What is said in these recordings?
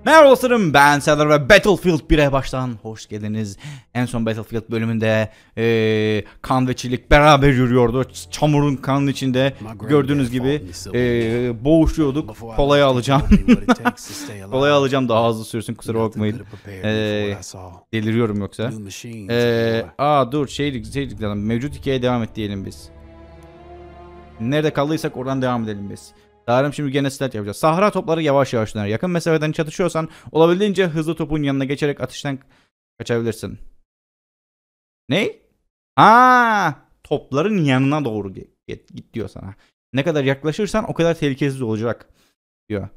Merhaba dostlarım, ben Serdar ve Battlefield 1'e baştan hoş geldiniz. En son Battlefield bölümünde kan ve çilik beraber yürüyordu. Çamurun kanın içinde gördüğünüz gibi boğuşuyorduk. Kolayı alacağım. Kolayı alacağım, daha hızlı sürsün, kusura bakmayın. Deliriyorum yoksa. Dur şeydik mevcut hikayeye devam et diyelim biz. Nerede kaldıysak oradan devam edelim biz. Tarım şimdi gene start yapacağız. Sahra topları yavaş yavaş döner. Yakın mesafeden çatışıyorsan olabildiğince hızlı topun yanına geçerek atıştan kaçabilirsin. Ne? Topların yanına doğru git diyor sana. Ne kadar yaklaşırsan o kadar tehlikesiz olacak diyor.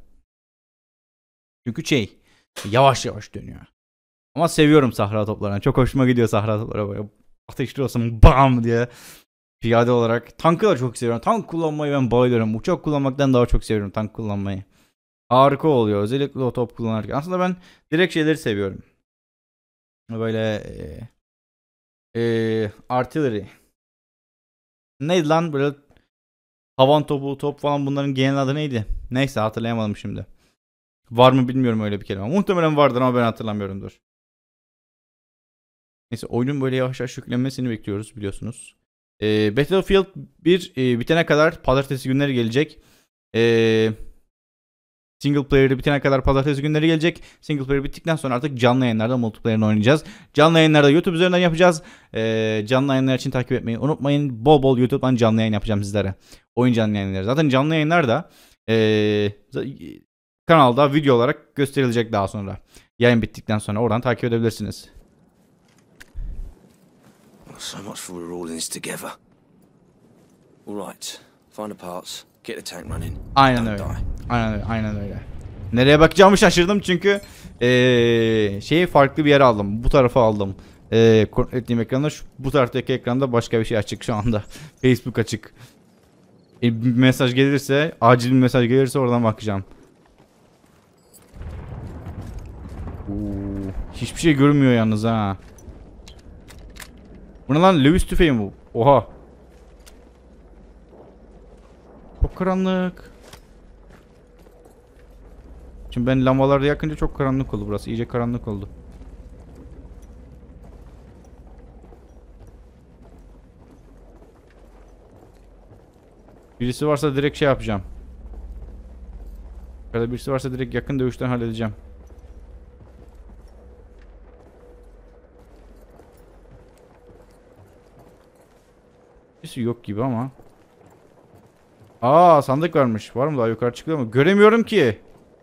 Çünkü yavaş yavaş dönüyor. Ama seviyorum sahra toplarını. Çok hoşuma gidiyor sahra topları, böyle ateşliyorsun bam diye. Piyade olarak tankı da çok seviyorum. Tank kullanmayı ben bayılıyorum. Uçak kullanmaktan daha çok seviyorum tank kullanmayı. Harika oluyor. Özellikle o top kullanırken. Aslında ben direkt şeyleri seviyorum. Böyle artillery. Neydi lan böyle havan topu, top falan, bunların genel adı neydi? Neyse, hatırlayamadım şimdi. Var mı bilmiyorum öyle bir kelime. Muhtemelen vardır ama ben hatırlamıyorumdur. Neyse, oyunun böyle yavaş yavaş yüklenmesini bekliyoruz biliyorsunuz. Battlefield 1 bitene kadar pazartesi günleri gelecek. Single player'ı bitene kadar pazartesi günleri gelecek. Single player bittikten sonra artık canlı yayınlarda multiplayer'ını oynayacağız. Canlı yayınlarda YouTube üzerinden yapacağız. Canlı yayınlar için takip etmeyi unutmayın. Bol bol YouTube'dan canlı yayın yapacağım sizlere. Oyun canlı yayınları. Zaten canlı yayınlar da kanalda video olarak gösterilecek daha sonra. Yayın bittikten sonra oradan takip edebilirsiniz. So much for we're all in this together. All right, find the parts, get the tank running. Aynen öyle. Aynen öyle. Nereye bakacağımı şaşırdım çünkü şeyi farklı bir yere aldım. Bu tarafa aldım. Kontrol ettiğim ekranda bu taraftaki ekranda başka bir şey açık şu anda. Facebook açık. Bir mesaj gelirse, acil bir mesaj gelirse oradan bakacağım. Hiçbir şey görünmüyor yalnız ha. Bu ne lan? Lewis tüfeği mi bu? Oha. Çok karanlık. Şimdi ben lambaları yakınca çok karanlık oldu burası. İyice karanlık oldu. Birisi varsa direkt şey yapacağım. Ya da birisi varsa direkt yakın dövüşten halledeceğim. Birisi yok gibi ama. Sandık varmış. Var mı daha, yukarı çıkıyor mu? Göremiyorum ki.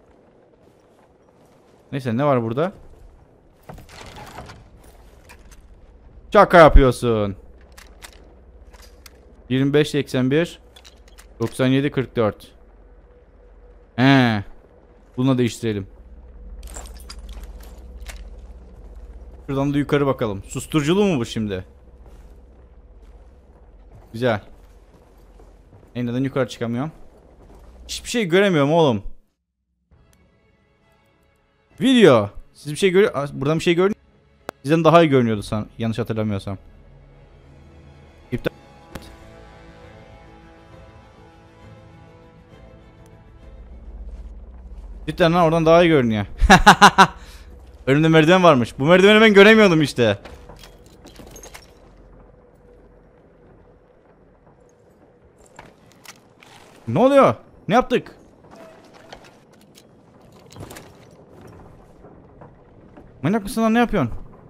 Neyse, ne var burada? Şaka yapıyorsun. 2581 9744. Bunu değiştirelim. Şuradan da yukarı bakalım. Susturuculu mu bu şimdi? Güzel. Neden yukarı çıkamıyorum? Hiçbir şey göremiyorum oğlum. Video. Siz bir şey görüyor? Buradan bir şey görünüyor. Sizden daha iyi görünüyordu yanlış hatırlamıyorsam. İptal. Cidden lan, oradan daha iyi görünüyor. Önümde merdiven varmış. Bu merdiveni ben göremiyordum işte. Ne oluyor? Ne yaptık? Manyak mısın lan, ne yapıyorsun?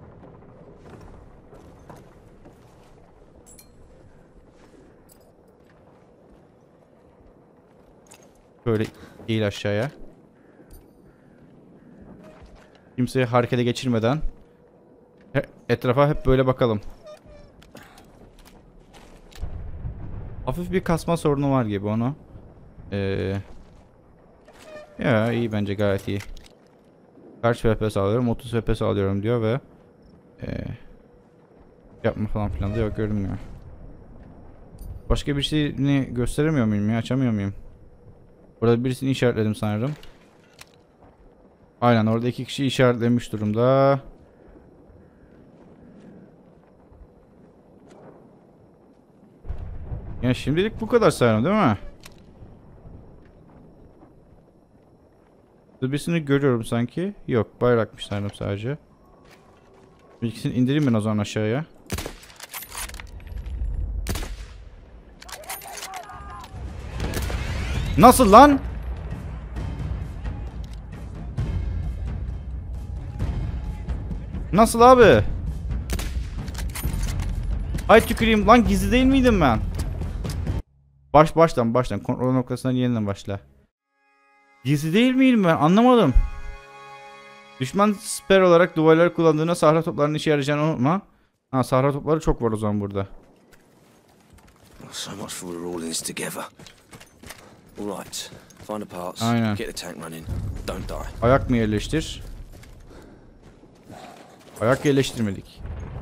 Böyle eğil aşağıya. Kimseyi harekete geçirmeden etrafa hep böyle bakalım. Hafif bir kasma sorunu var gibi onu. Ya iyi, bence gayet iyi. Kaç FPS alıyorum? 30 FPS alıyorum diyor ve yapma falan filan da yok, görünmüyor. Başka bir şeyini gösteremiyor muyum ya? Açamıyor muyum? Burada birisini işaretledim sanırım. Aynen, orada 2 kişi işaretlemiş durumda. Yani şimdilik bu kadar sanırım, değil mi? Birisini görüyorum sanki. Yok, bayrakmış sanırım sadece. İkisini indireyim ben o zaman aşağıya. Nasıl lan? Nasıl abi? Ay tüküreyim lan, gizli değil miydim ben? Baştan kontrol noktasından yeniden başla. Gizli değil miydim ben? Anlamadım. Düşman siper olarak duvarları kullandığında sahra toplarının işe yarayacağını unutma. Ha, sahra topları çok var o zaman burada. So much for we're all in this together. All right. Find the parts. Aynen. Get the tank running. Don't die. Ayak mı yerleştir? Ayak yerleştirmedik.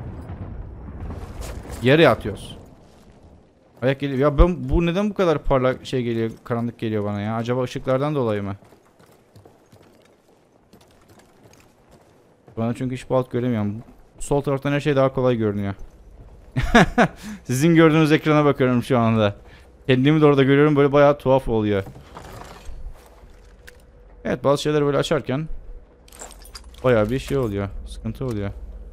Yere atıyoruz. Ayak geliyor. Ya ben bu neden bu kadar parlak şey geliyor, karanlık geliyor bana ya? Acaba ışıklardan dolayı mı? Bana çünkü hiç alt göremiyorum. Sol taraftan her şey daha kolay görünüyor. Sizin gördüğünüz ekrana bakıyorum şu anda. Kendimi de orada görüyorum, böyle bayağı tuhaf oluyor. Evet, bazı şeyleri böyle açarken bayağı bir şey oluyor. Sıkıntı oluyor.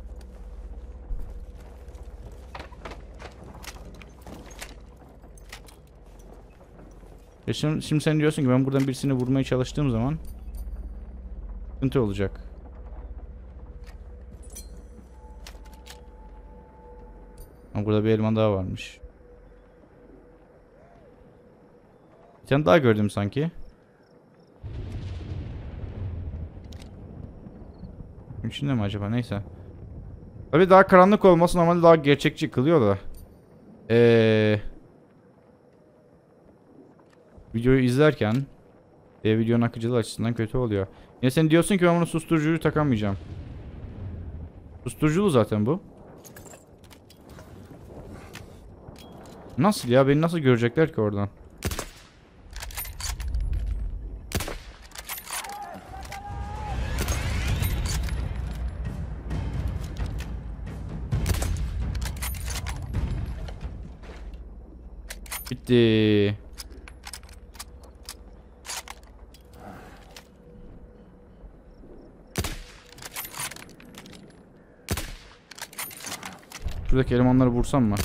Şimdi sen diyorsun ki ben buradan birisini vurmaya çalıştığım zaman sıkıntı olacak. Ama burada bir eleman daha varmış. Bir tane daha gördüm sanki. İçinde mi acaba? Neyse. Tabii daha karanlık olması normalde daha gerçekçi kılıyor da. Videoyu izlerken videonun akıcılığı açısından kötü oluyor. Yine sen diyorsun ki ben bunu susturucuyu takamayacağım. Susturuculu zaten bu. Nasıl ya? Beni nasıl görecekler ki oradan? Bitti. Şuradaki elemanları vursam mı?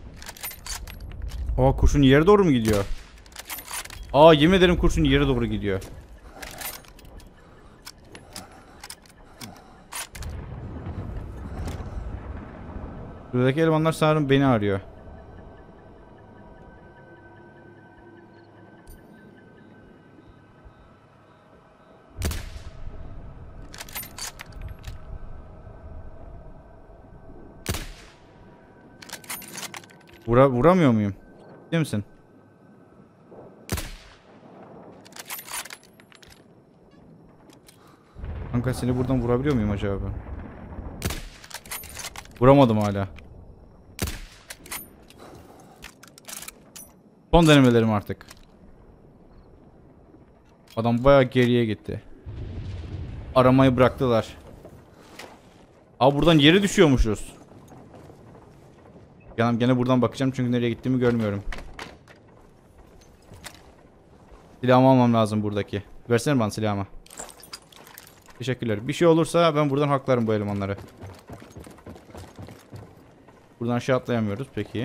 Aa, kurşun yere doğru mu gidiyor? Aa, yemin ederim kurşun yere doğru gidiyor. Şuradaki elemanlar sanırım beni arıyor. Vuramıyor muyum? Değil misin? Kanka seni buradan vurabiliyor muyum acaba? Vuramadım hala. Son denemelerim artık. Adam bayağı geriye gitti. Aramayı bıraktılar. Aa, buradan yere düşüyormuşuz. Gene buradan bakacağım çünkü nereye gittiğimi görmüyorum. Silahımı almam lazım buradaki. Versene bana silahımı. Teşekkürler. Bir şey olursa ben buradan haklarım bu elemanları. Buradan aşağı atlayamıyoruz peki.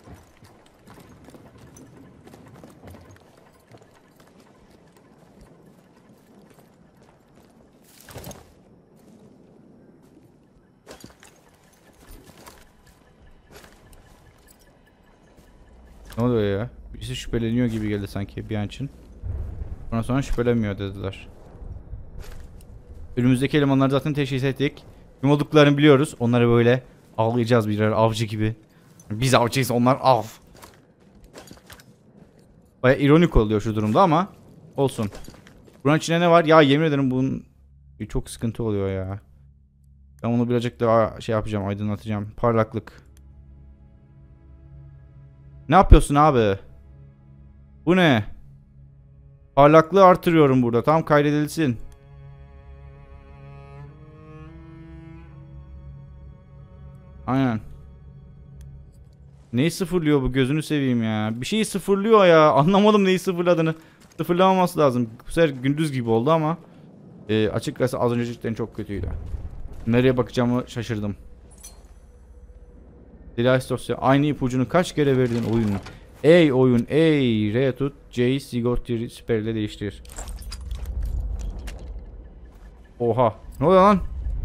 Ne oluyor ya? Birisi şüpheleniyor gibi geldi sanki bir an için. Sonra şüphelenmiyor dediler. Önümüzdeki elemanları zaten teşhis ettik. Kim olduklarını biliyoruz. Onları böyle avlayacağız birer avcı gibi. Biz avcıyız, onlar av. Baya ironik oluyor şu durumda ama olsun. Bunun içinde ne var? Ya yemin ederim bunun çok sıkıntı oluyor ya. Ben onu birazcık daha şey yapacağım, aydınlatacağım. Parlaklık. Ne yapıyorsun abi? Bu ne? Parlaklığı artırıyorum burada. Tam kaydedilsin. Aynen. Neyi sıfırlıyor bu, gözünü seveyim ya. Bir şeyi sıfırlıyor ya. Anlamadım neyi sıfırladığını. Sıfırlamaması lazım. Bu sefer gündüz gibi oldu ama. Açıkçası az önce cidden çok kötüydü. Nereye bakacağımı şaşırdım. Silah dosya. Aynı ipucunu kaç kere verdin oyun? Ey oyun, ey R tut, J sigorta siperle değiştir. Oha. Ne oluyor lan?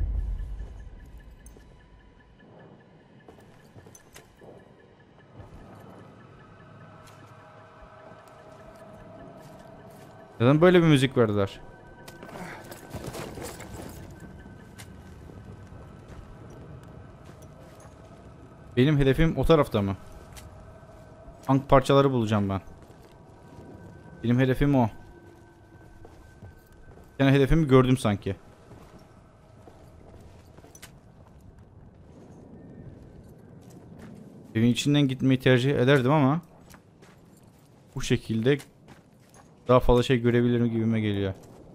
Neden böyle bir müzik verdiler? Benim hedefim o tarafta mı? Tank parçaları bulacağım ben. Benim hedefim o. Yani hedefimi gördüm sanki. Evin içinden gitmeyi tercih ederdim ama bu şekilde daha fazla şey görebilirim gibime geliyor.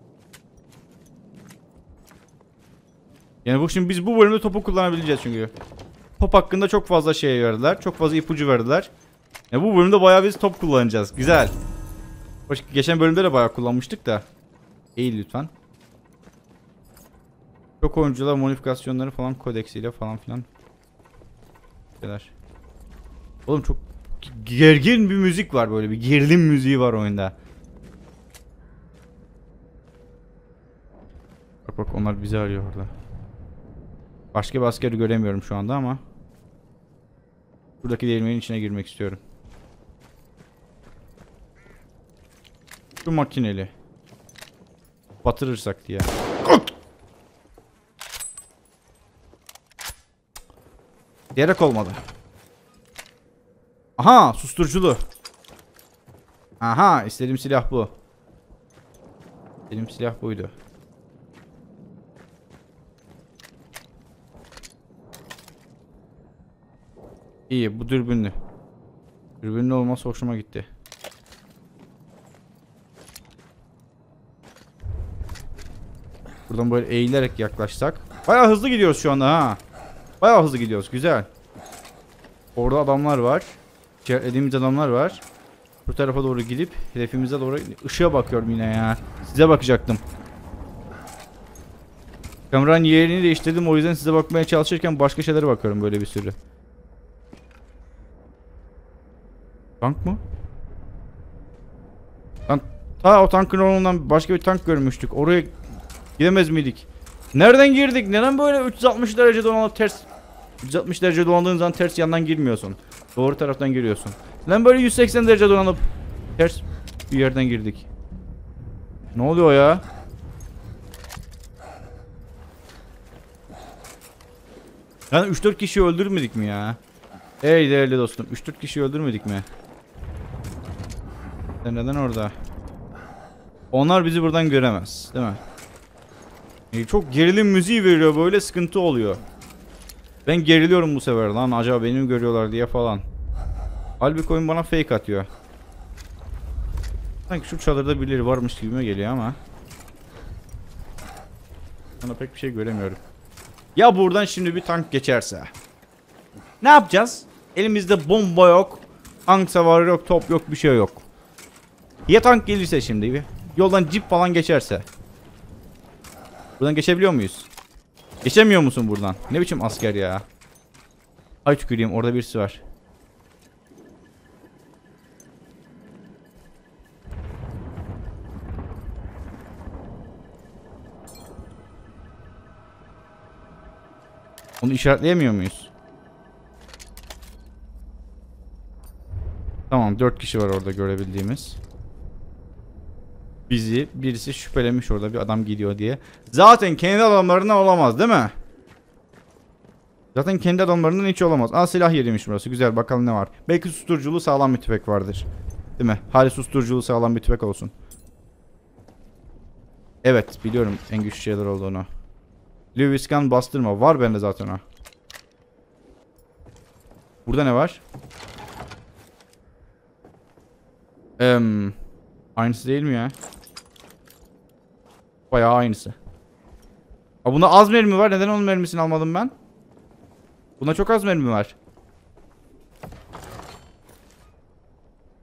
Yani şimdi biz bu bölümde topu kullanabileceğiz çünkü. Top hakkında çok fazla şey verdiler. Çok fazla ipucu verdiler. Ya bu bölümde bayağı biz top kullanacağız. Güzel. Geçen bölümde de bayağı kullanmıştık da. Eğil lütfen. Çok oyuncular modifikasyonları falan kodeksiyle falan filan. Şeyler. Oğlum çok gergin bir müzik var, böyle bir gerilim müziği var oyunda. Bak bak, onlar bizi arıyor orada. Başka bir askeri göremiyorum şu anda ama buradaki değirmenin içine girmek istiyorum. Şu makineli batırırsak diye. Diyerek olmadı. Aha, susturuculu. Aha, istediğim silah bu. İstediğim silah buydu. İyi, bu dürbünlü. Dürbünlü olması hoşuma gitti. Buradan böyle eğilerek yaklaşsak. Bayağı hızlı gidiyoruz şu anda ha. Bayağı hızlı gidiyoruz, güzel. Orada adamlar var. İçerilediğimiz adamlar var. Bu tarafa doğru gidip hedefimize doğru ışığa bakıyorum yine ya. Size bakacaktım. Kameranın yerini değiştirdim, o yüzden size bakmaya çalışırken başka şeylere bakıyorum böyle bir sürü. Tank mı? Lan ta o tankın onundan başka bir tank görmüştük. Oraya gidemez miydik? Nereden girdik? Neden böyle 360 derece dolanıp ters 360 derece dolandığın zaman ters yandan girmiyorsun. Doğru taraftan giriyorsun. Neden böyle 180 derece dolanıp ters bir yerden girdik? Ne oluyor ya? Yani 3-4 kişi öldürmedik mi ya? Ey değerli dostum, 3-4 kişi öldürmedik mi? Sen neden orada? Onlar bizi buradan göremez, değil mi? Çok gerilim müziği veriyor, böyle sıkıntı oluyor. Ben geriliyorum bu sefer lan, acaba beni mi görüyorlar diye falan. Halbuki oyun bana fake atıyor. Sanki şu çadırda birileri varmış gibime geliyor ama sana pek bir şey göremiyorum. Ya buradan şimdi bir tank geçerse? Ne yapacağız? Elimizde bomba yok, tank savarı yok, top yok, bir şey yok. Ya tank gelirse şimdi, yoldan cip falan geçerse? Buradan geçebiliyor muyuz? Geçemiyor musun buradan? Ne biçim asker ya? Ay tüküreyim, orada birisi var. Onu işaretleyemiyor muyuz? Tamam, 4 kişi var orada görebildiğimiz. Birisi şüphelemiş, orada bir adam gidiyor diye. Zaten kendi adamlarından olamaz değil mi? Zaten kendi adamlarından hiç olamaz. Aa, silah yeriymiş burası. Güzel, bakalım ne var. Belki susturuculu sağlam bir tüfek vardır. Değil mi? Hali susturuculu sağlam bir tüfek olsun. Evet, biliyorum en güçlü şeyler olduğunu. Lewis gun bastırma. Var bende zaten o. Burada ne var? Aynısı değil mi ya? Bayağı aynısı. Aa, bunda az mermi var. Neden onun mermisini almadım ben? Bunda çok az mermi var.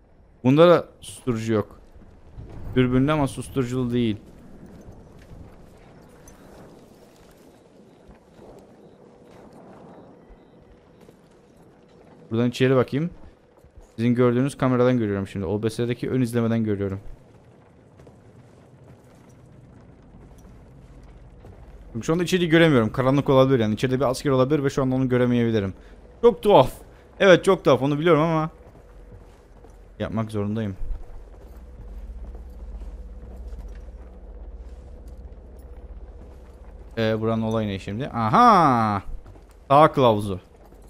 Bunda da susturucu yok. Dürbünlü ama susturuculu değil. Buradan içeri bakayım. Sizin gördüğünüz kameradan görüyorum şimdi. OBS'deki ön izlemeden görüyorum. Çünkü şu anda içeriği göremiyorum. Karanlık olabilir yani. İçeride bir asker olabilir ve şu anda onu göremeyebilirim. Çok tuhaf. Evet çok tuhaf, onu biliyorum ama yapmak zorundayım. Buranın olayı ne şimdi? Aha! Sağ kılavuzu.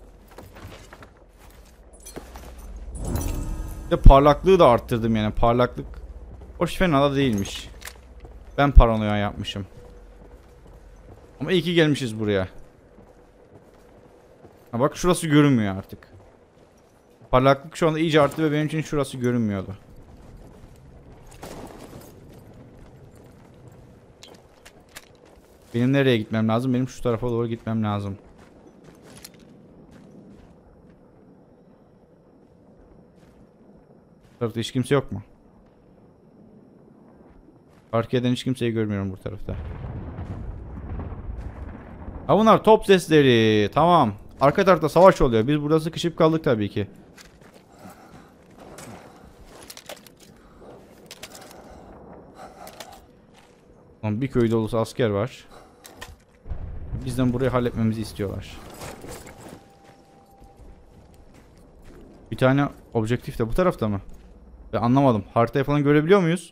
Bir de parlaklığı da arttırdım yani. Parlaklık hoş, fena da değilmiş. Ben paranoya yapmışım. Ama iyi ki gelmişiz buraya. Ha bak, şurası görünmüyor artık. Parlaklık şu anda iyice arttı ve benim için şurası görünmüyordu. Benim nereye gitmem lazım? Benim şu tarafa doğru gitmem lazım. Bu tarafta hiç kimse yok mu? Fark eden hiç kimseyi görmüyorum bu tarafta. Ha bunlar top sesleri. Tamam. Arka tarafta savaş oluyor. Biz burada sıkışıp kaldık tabii ki. Tamam, bir köy dolusu asker var. Bizden burayı halletmemizi istiyorlar. Bir tane objektif de bu tarafta mı? Ben anlamadım. Haritayı falan görebiliyor muyuz?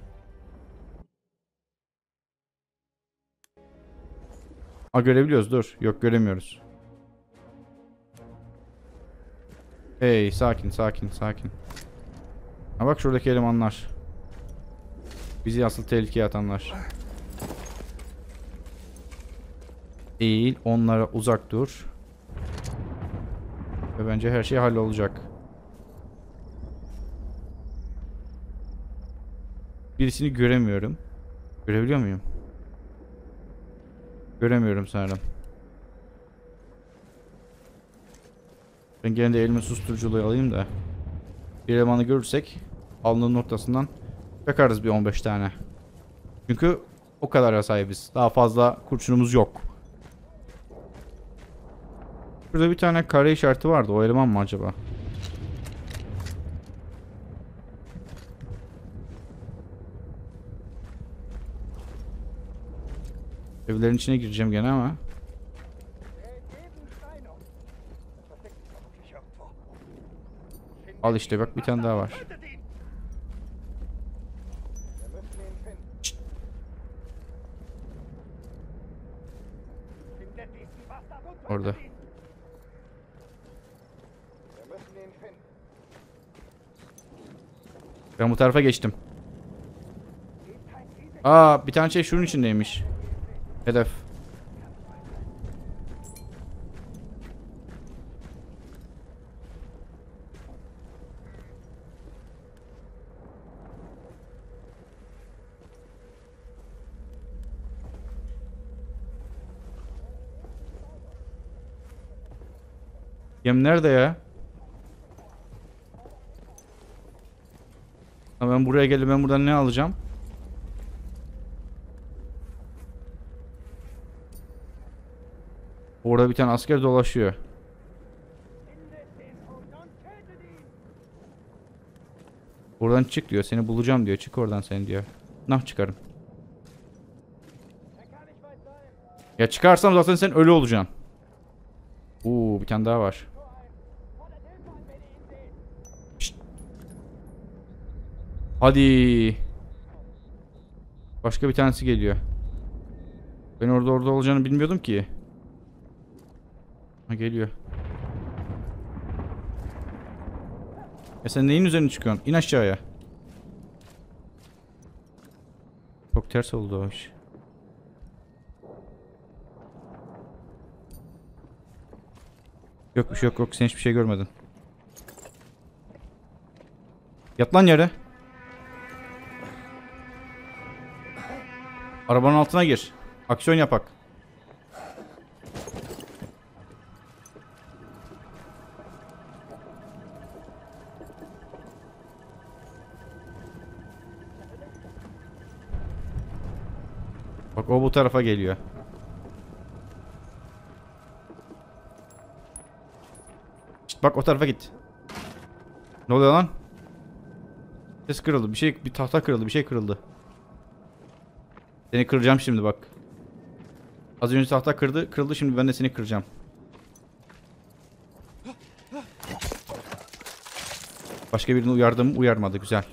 Ha görebiliyoruz, dur. Yok, göremiyoruz. Hey, sakin sakin sakin. Ha bak, şuradaki elemanlar. Bizi asıl tehlikeye atanlar. Değil, onlara uzak dur. Ve bence her şey hallolacak. Birisini göremiyorum. Görebiliyor muyum? Göremiyorum sanırım. Ben gene de elime susturuculuğu alayım da. Bir elemanı görürsek alnının ortasından yakarız bir 15 tane. Çünkü o kadar sahibiz. Daha fazla kurşunumuz yok. Şurada bir tane kare işareti vardı. O eleman mı acaba? Evlerin içine gireceğim gene ama. Al işte bak, bir tane daha var. Şşt. Orada. Ben bu tarafa geçtim. Aa, bir tane şey şunun içindeymiş. Hedef. Yem nerede ya? Ha, ben buraya geldim. Ben buradan ne alacağım? Orada bir tane asker dolaşıyor. Oradan çık diyor. Seni bulacağım diyor. Çık oradan sen diyor. Nah, çıkarım. Ya çıkarsam zaten sen ölü olacaksın. Bir tane daha var. Şşt. Hadi. Başka bir tanesi geliyor. Ben orada olacağını bilmiyordum ki. Ha, geliyor. Sen neyin üzerine çıkıyorsun? İn aşağıya. Çok ters oldu o iş. Yok bir şey yok. Sen hiçbir şey görmedin. Yat lan yere. Arabanın altına gir. Aksiyon yapak. Bak, o bu tarafa geliyor. Şşt. Bak o tarafa git. Ne oluyor lan? Ses kırıldı. Bir tahta kırıldı. Bir şey kırıldı. Seni kıracağım şimdi bak. Az önce tahta kırıldı. Şimdi ben de seni kıracağım. Başka birini uyardım. Uyarmadı. Güzel.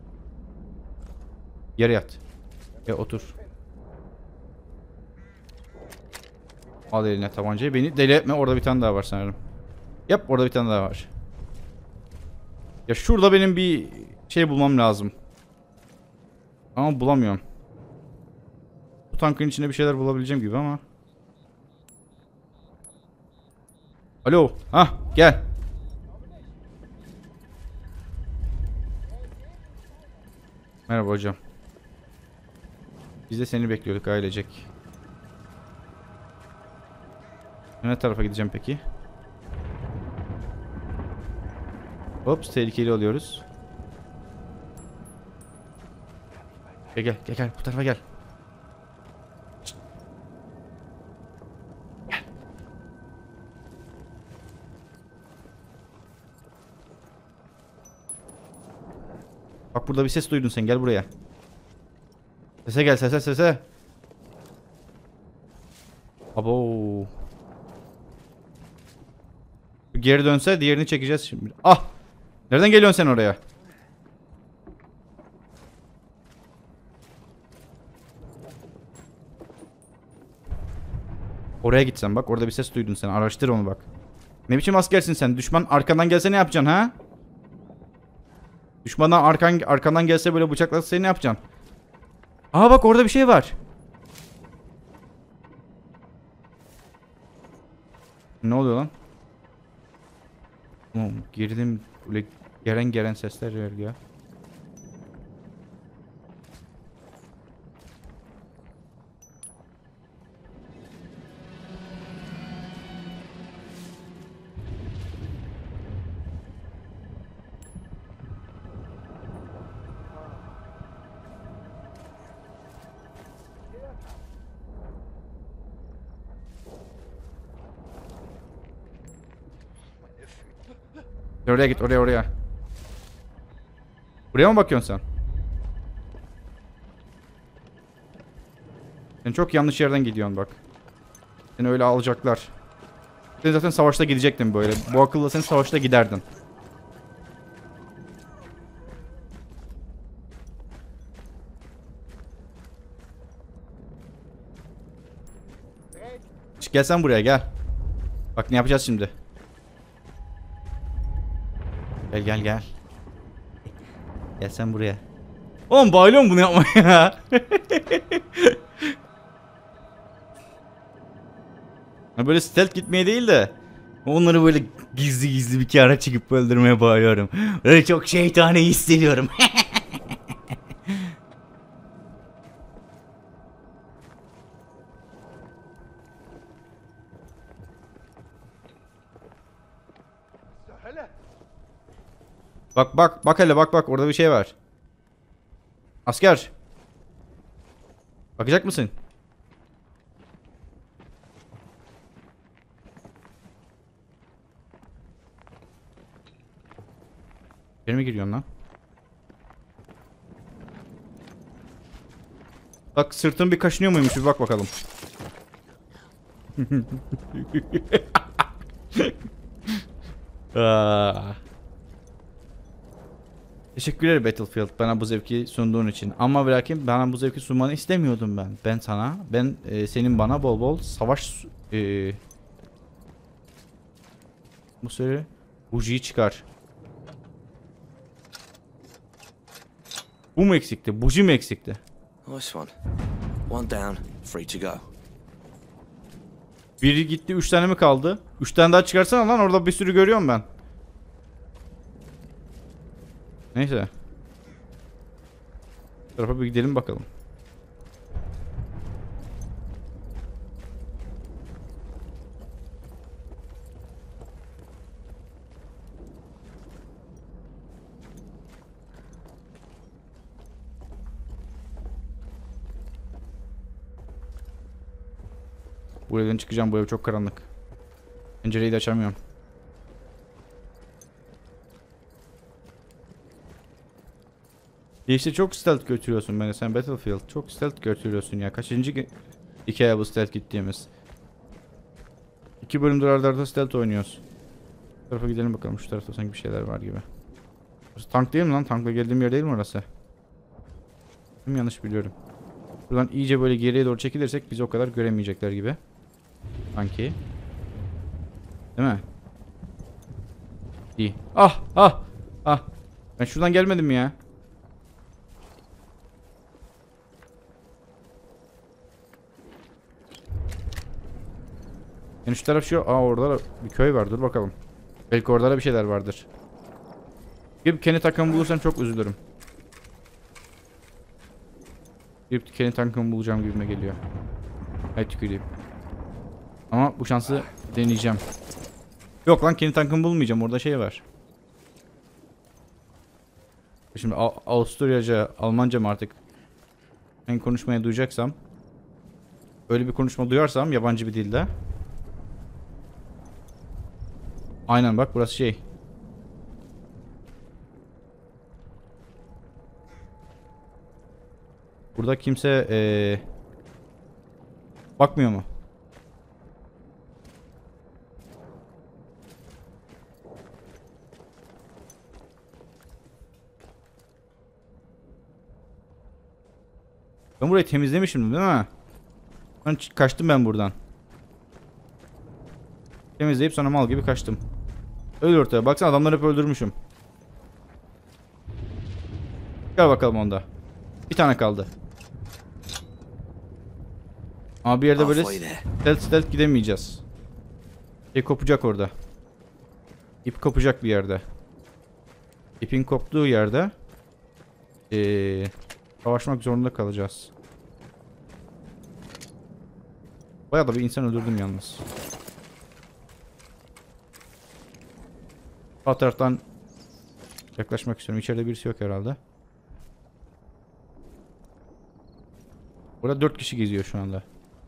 Yere yat. Otur. Al eline tabancayı. Beni deli etme. Orada bir tane daha var sanırım. Yap, orada bir tane daha var. Ya şurada benim bir şey bulmam lazım. Ama bulamıyorum. Bu tankın içinde bir şeyler bulabileceğim gibi ama. Alo. Hah, gel. Merhaba hocam. Biz de seni bekliyorduk ailecek. Ne tarafa gideceğim peki? Hops, tehlikeli oluyoruz. Gel bu tarafa gel. Gel. Bak burada bir ses duydun sen, gel buraya. Sese gel, sese. Abo. Geri dönse diğerini çekeceğiz şimdi. Ah! Nereden geliyorsun sen oraya? Oraya gitsen bak, orada bir ses duydun sen. Araştır onu bak. Ne biçim askersin sen? Düşman arkandan gelse ne yapacaksın ha? Düşmandan arkandan gelse böyle bıçaklasa seni ne yapacaksın? Aa bak, orada bir şey var. Ne oluyor lan? Girdim böyle gelen sesler ya. Oraya git, oraya. Buraya mı bakıyorsun sen? Sen çok yanlış yerden gidiyorsun bak. Seni öyle alacaklar. Sen zaten savaşta gidecektin böyle. Bu akılla sen savaşta giderdin. Gel sen buraya, gel. Bak ne yapacağız şimdi. Gel. Gel sen buraya. Oğlum bayılıyorum bunu yapmaya. Böyle stealth gitmeye değil de onları böyle gizli bir kere çıkıp öldürmeye bayılıyorum. Öyle çok şeytani hissediyorum. Bak hele bak orada bir şey var. Asker. Bakacak mısın? İçeri mi giriyorsun lan? Bak sırtın bir kaşınıyor muymuş, bir bak bakalım. Teşekkürler Battlefield, bana bu zevki sunduğun için. Ama ve lakin bana bu zevki sunmanı istemiyordum ben. Ben senin bana bol bol savaş bu süre bujiyi çıkar. Bu mu eksikti? Buji mi eksikti? Nice one. One down, free to go. Biri gitti, 3 tane mi kaldı? 3 tane daha çıkarsana lan, orada bir sürü görüyorum ben. Neyse. Bu tarafa bir gidelim bakalım. Bu evden çıkacağım, bu ev çok karanlık. Pencereyi de açamıyorum. İşte çok stealth götürüyorsun beni sen Battlefield. Çok stealth götürüyorsun ya. Kaçıncı hikaye bu stealth gittiğimiz? 2 bölümdür arda arda stealth oynuyoruz. Bu tarafa gidelim bakalım. Şu tarafta sanki bir şeyler var gibi. Burası tank değil mi lan? Tankla geldiğim yer değil mi orası? Yanlış biliyorum. Buradan iyice böyle geriye doğru çekilirsek bizi o kadar göremeyecekler gibi. Sanki. Değil mi? İyi. Ah! Ah! Ah! Ben şuradan gelmedim mi ya? Yani şu taraf şu. Aa orada da bir köy var. Dur bakalım. Belki orada da bir şeyler vardır. Bir kendi takımı bulursam çok üzülürüm. Bir kendi takımı bulacağım gibime geliyor. Haydi tüküreyim. Ama bu şansı deneyeceğim. Yok lan kendi tankımı bulmayacağım. Orada şey var. Şimdi Avusturyaca, Almanca mı artık? Ben konuşmaya duyacaksam. Öyle bir konuşma duyarsam yabancı bir dilde. Aynen bak burası şey. Burada kimse bakmıyor mu? Ben burayı temizlemişim değil mi? Ben kaçtım ben buradan. Temizleyip sonra mal gibi kaçtım. Öyle ortaya. Baksana adamları hep öldürmüşüm. Gel bakalım onda. Bir tane kaldı. Ama bir yerde böyle stealth gidemeyeceğiz. Şey kopacak orada. İp kopacak bir yerde. İpin koptuğu yerde savaşmak zorunda kalacağız. Bayağı da bir insan öldürdüm yalnız. Sağ taraftan yaklaşmak istiyorum. İçeride birisi yok herhalde. Burada 4 kişi geziyor şu anda.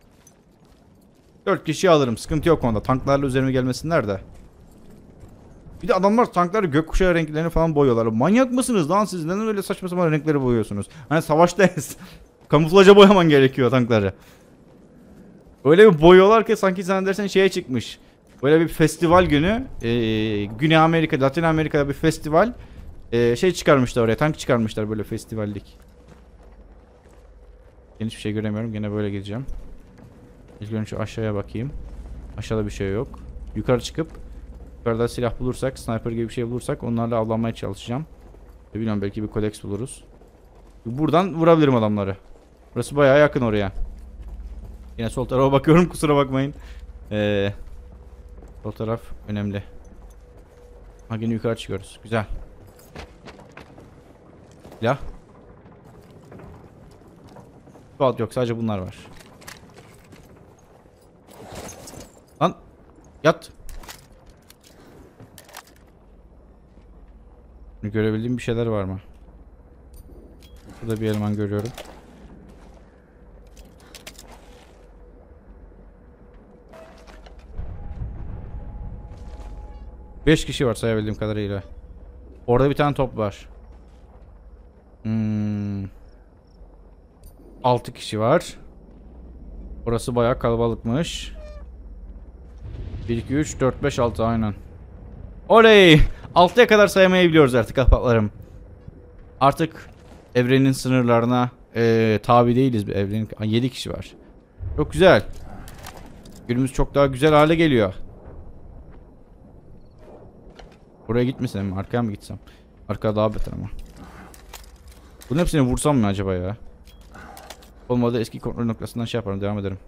4 kişiyi alırım. Sıkıntı yok onda. Tanklarla üzerime gelmesinler de. Bir de adamlar tankları gökkuşağı renklerini falan boyuyorlar. Manyak mısınız lan siz? Neden öyle saçma sapan renkleri boyuyorsunuz? Hani savaştayız. Kamuflaja boyaman gerekiyor tankları. Öyle bir boyuyorlar ki sanki zannedersen şeye çıkmış. Böyle bir festival günü. Güney Amerika, Latin Amerika'da bir festival. Şey çıkarmışlar oraya. Tank çıkarmışlar böyle festivallik. Hiçbir şey göremiyorum. Gene böyle gideceğim. İlk önce şu aşağıya bakayım. Aşağıda bir şey yok. Yukarı çıkıp yukarıda silah bulursak, sniper gibi bir şey bulursak onlarla avlanmaya çalışacağım. Bilmiyorum belki bir kodeks buluruz. Buradan vurabilirim adamları. Burası bayağı yakın oraya. Yine sol tarafa bakıyorum kusura bakmayın. Sol taraf önemli. Ha yine yukarı çıkıyoruz. Güzel. Silah. Alt yok sadece bunlar var. Lan yat. Görebildiğim bir şeyler var mı? Burada bir eleman görüyorum. Beş kişi var sayabildiğim kadarıyla. Orada bir tane top var. 6 kişi var. Orası bayağı kalabalıkmış. 1, 2, 3, 4, 5, 6 aynen. Oley! 6'ya kadar sayamayabiliyoruz artık ahbaplarım. Artık evrenin sınırlarına tabi değiliz. Evrenin 7 kişi var. Çok güzel. Günümüz çok daha güzel hale geliyor. Buraya gitmesem mi? Arkaya mı gitsem? Arka daha beter ama. Bunun hepsini vursam mı acaba ya? Olmadı eski kontrol noktasından şey yaparım. Devam ederim.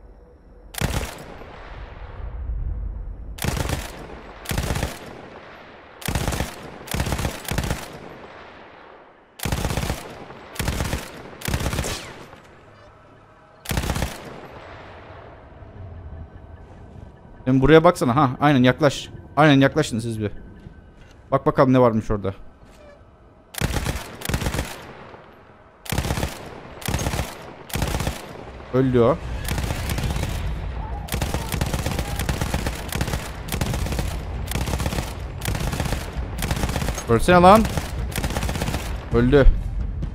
Şimdi buraya baksana. Ha, aynen yaklaş. Aynen yaklaşın siz bir. Bak bakalım ne varmış orada. Öldü o. Ölsene lan. Öldü.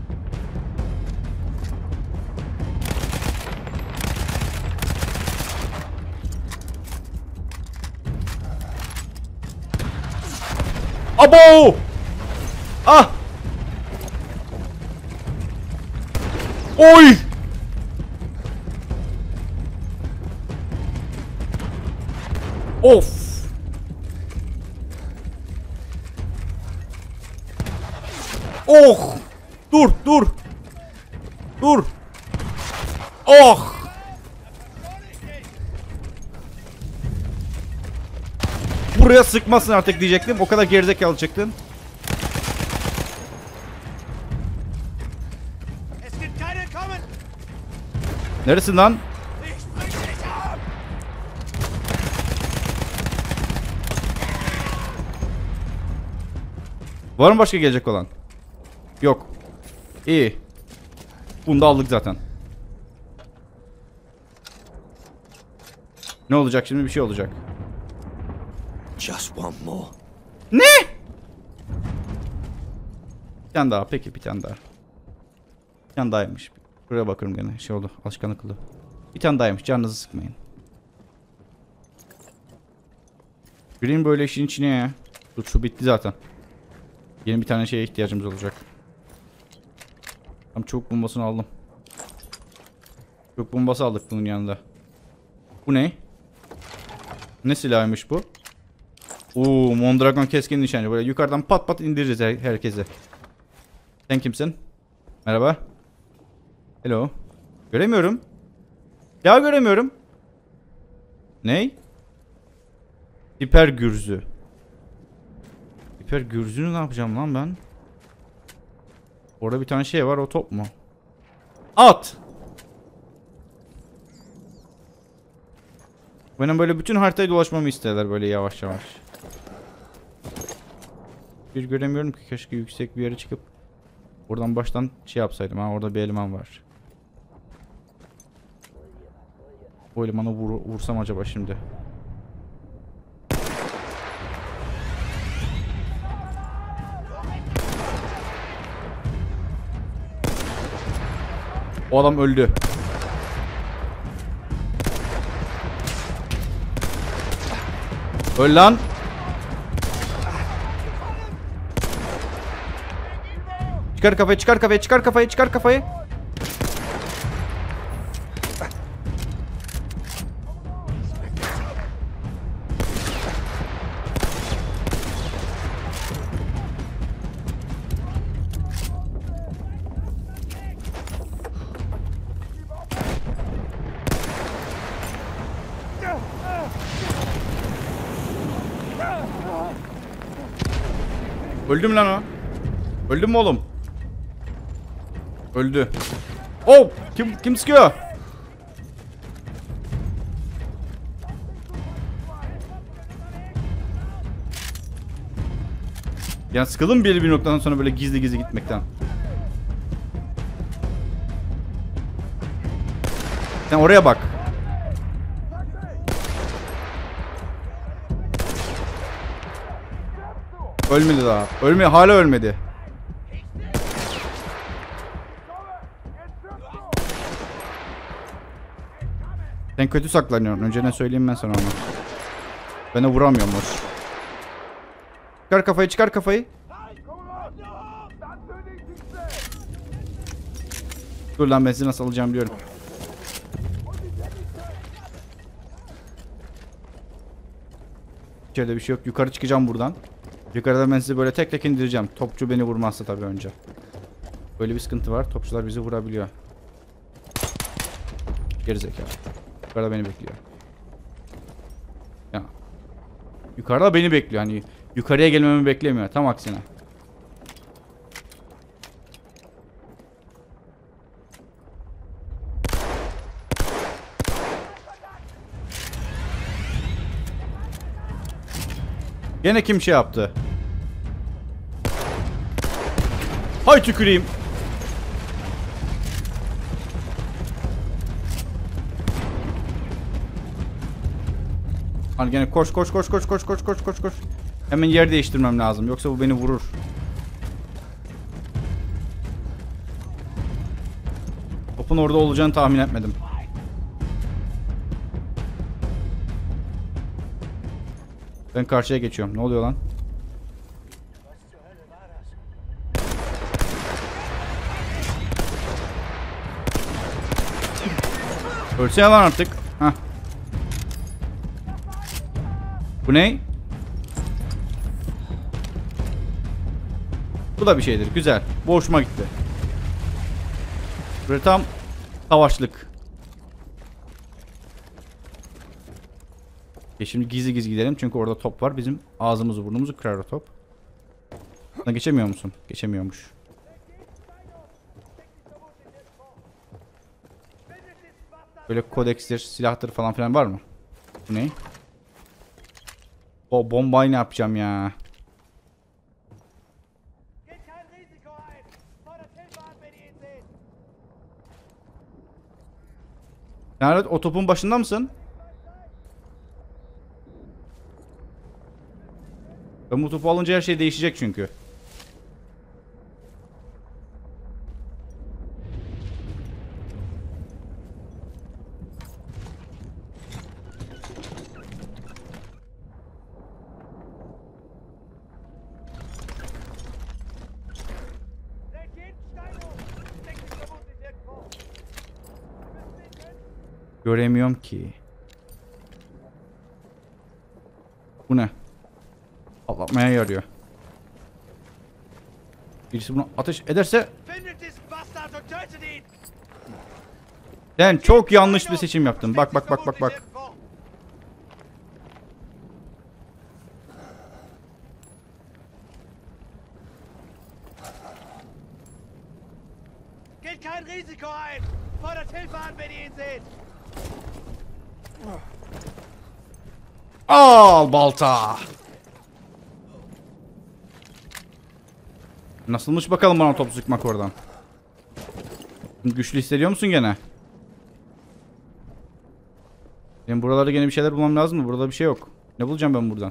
Abo! Ah! Oy! Of! Oh! Dur, dur. Dur. Oh! Buraya sıkmasın artık diyecektim. O kadar gerizekalı çıktın. Neresin lan? Var mı başka gelecek olan? Yok. İyi. Bunu da aldık zaten. Ne olacak şimdi? Bir şey olacak. Just one more. Ne? Bir tane daha. Peki bir tane daha. Bir tane dahaymış. Buraya bakıyorum gene. Şey oldu. Alışkanlık oldu. Bir tane dahaymış. Canınızı sıkmayın. Gireyim böyle işin içine ya. Dur şu bitti zaten. Yeni bir tane şeye ihtiyacımız olacak. Tam çubuk bombasını aldım. Çubuk bombası aldık bunun yanında. Bu ne? Ne silahıymış bu? Oo, Mondragon keskin nişancı. Böyle yukarıdan pat pat indireceğiz herkese. Sen kimsin? Merhaba. Hello. Göremiyorum. Ya göremiyorum. Ney? Hiper gürzü. Hiper gürzünü ne yapacağım lan ben? Orada bir tane şey var, o top mu? At! Benim böyle bütün haritayı dolaşmamı isterler böyle yavaş yavaş. Bir göremiyorum ki, keşke yüksek bir yere çıkıp oradan baştan şey yapsaydım. Ha, orada bir eleman var. O elemanı vursam acaba şimdi? O adam öldü. Öl lan. Çıkar kafayı, çıkar kafayı, çıkar kafayı, çıkar kafayı. Öldü mü lan o? Öldü mü oğlum? Öldü. Oh! Kim sıkıyor? Yani sıkıldım bir noktadan sonra böyle gizli gizli gitmekten. Sen oraya bak. Ölmedi daha. Hala ölmedi. Sen kötü saklanıyorsun. Önce ne söyleyeyim ben sana onu. Beni vuramıyorum hoş. Çıkar kafayı, çıkar kafayı. Dur lan, ben sizi nasıl alacağım biliyorum. İçeride bir şey yok. Yukarı çıkacağım buradan. Yukarıda ben sizi böyle tek tek indireceğim. Topçu beni vurmazsa tabii önce. Böyle bir sıkıntı var. Topçular bizi vurabiliyor. Gerizekalı. Yukarıda beni bekliyor. Ya. Yukarıda beni bekliyor. Hani yukarıya gelmemi beklemiyor. Tam aksine. Gene kim şey yaptı? Hay tüküreyim. Hani gene koş. Hemen yer değiştirmem lazım. Yoksa bu beni vurur. Topun orada olacağını tahmin etmedim. Ben karşıya geçiyorum. Ne oluyor lan? Ölsene lan artık. Hah. Bu ne? Bu da bir şeydir. Güzel. Bu hoşuma gitti. Böyle tam savaşlık. Şimdi gizli gizli gidelim çünkü orada top var. Bizim ağzımızı burnumuzu kırar o top. Buna geçemiyor musun? Geçemiyormuş. Böyle kodekstir, silahtır falan filan var mı? Bu ne? O bombayı ne yapacağım ya? Nerede? O topun başında mısın? Ben bu topu alınca her şey değişecek çünkü. Göremiyorum ki. Bu ne? Patlatmaya yarıyor. Birisi bunu ateş ederse... Sen çok yanlış bir seçim yaptın. Bak bak bak bak bak. Geht kein Risiko ein! Fordert Hilfe an, wenn ihr ihn seht! Al balta. Nasılmış bakalım bana top sıkmak oradan. Güçlü hissediyor musun gene? Benim buralarda gene bir şeyler bulmam lazım mı? Burada bir şey yok. Ne bulacağım ben buradan?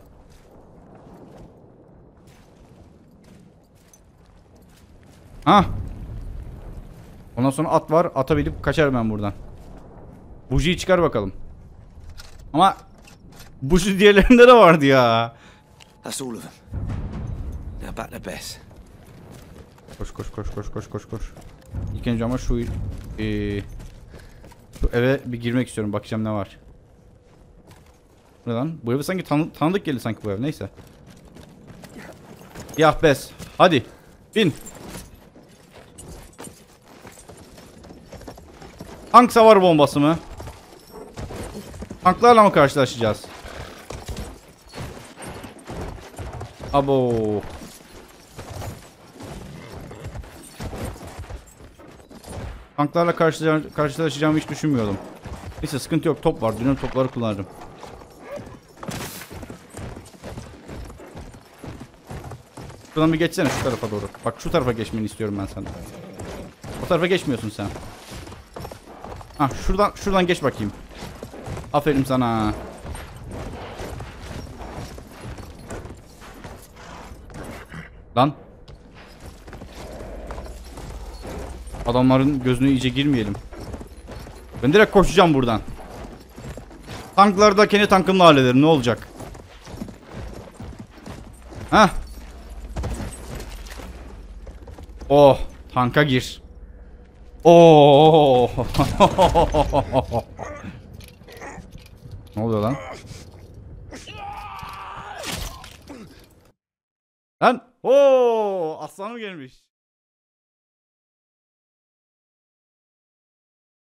Ha? Ondan sonra at var. Ata binip kaçarım ben buradan. Bujiyi çıkar bakalım. Ama buji diğerlerinde de vardı ya. That's all of them. Now back to Bess. Koş koş koş koş koş koş koş. İlk önce ama şu eve bir girmek istiyorum. Bakacağım ne var. Bu ne lan? Bu eve sanki tanıdık geldi sanki bu ev. Neyse. Yah Bess. Hadi. Bin. Tank savar bombası mı? Tanklarla mı karşılaşacağız? Abo. Tanklarla karşılaşacağımı hiç düşünmüyordum. Neyse sıkıntı yok. Top var. Dünüm topları kullanırım. Şuradan bir geçsene şu tarafa doğru. Bak şu tarafa geçmeni istiyorum ben senden. O tarafa geçmiyorsun sen. Hah şuradan geç bakayım. Aferin sana. Lan. Adamların gözüne iyice girmeyelim. Ben direkt koşacağım buradan. Tankları da kendi tankımla hallederim. Ne olacak? Hah. Oh. Tanka gir. Oh. Ne oluyor lan? Lan. Oo. Aslanım gelmiş.